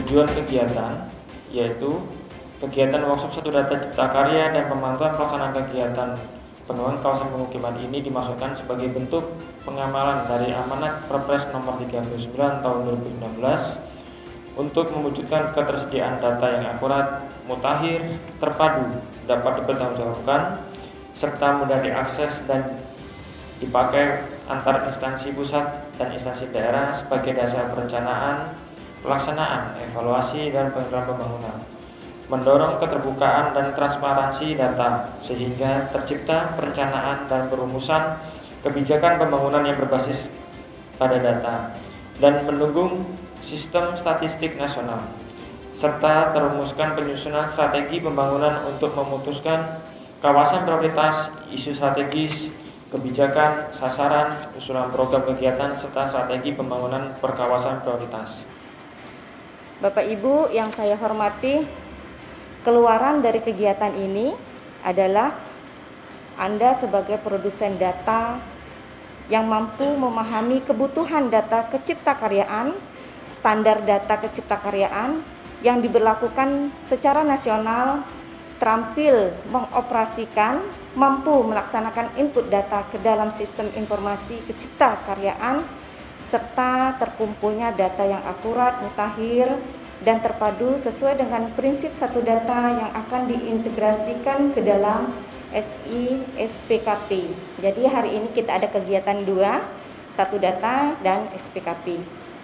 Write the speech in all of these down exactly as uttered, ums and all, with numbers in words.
Tujuan kegiatan yaitu kegiatan workshop satu data cipta karya dan pemantauan pelaksanaan kegiatan pengembangan kawasan pemukiman ini dimaksudkan sebagai bentuk pengamalan dari amanat Perpres nomor tiga puluh sembilan tahun dua ribu enam belas untuk mewujudkan ketersediaan data yang akurat, mutakhir, terpadu, dapat dipertanggungjawabkan, serta mudah diakses dan dipakai antar instansi pusat dan instansi daerah sebagai dasar perencanaan, pelaksanaan, evaluasi, dan pengelolaan pembangunan. Mendorong keterbukaan dan transparansi data sehingga tercipta perencanaan dan perumusan kebijakan pembangunan yang berbasis pada data dan mendukung sistem statistik nasional, serta terumuskan penyusunan strategi pembangunan untuk memutuskan kawasan prioritas, isu strategis, kebijakan, sasaran, usulan program kegiatan, serta strategi pembangunan per kawasan prioritas. Bapak Ibu yang saya hormati, keluaran dari kegiatan ini adalah Anda sebagai produsen data yang mampu memahami kebutuhan data keciptakaryaan, standar data keciptakaryaan yang diberlakukan secara nasional, terampil mengoperasikan, mampu melaksanakan input data ke dalam sistem informasi keciptakaryaan, serta terkumpulnya data yang akurat, mutakhir, dan terpadu sesuai dengan prinsip satu data yang akan diintegrasikan ke dalam S I S P K P. Jadi hari ini kita ada kegiatan dua, satu data dan S P K P.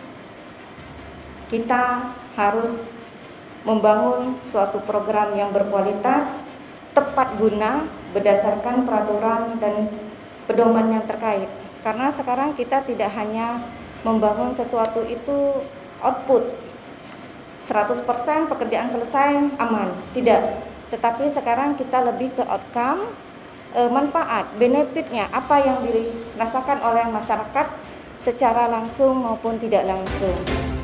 Kita harus membangun suatu program yang berkualitas, tepat guna, berdasarkan peraturan dan pedoman yang terkait. Karena sekarang kita tidak hanya membangun sesuatu itu output, seratus persen pekerjaan selesai, aman. Tidak. Tetapi sekarang kita lebih ke outcome, e, manfaat, benefitnya, apa yang dirasakan oleh masyarakat secara langsung maupun tidak langsung.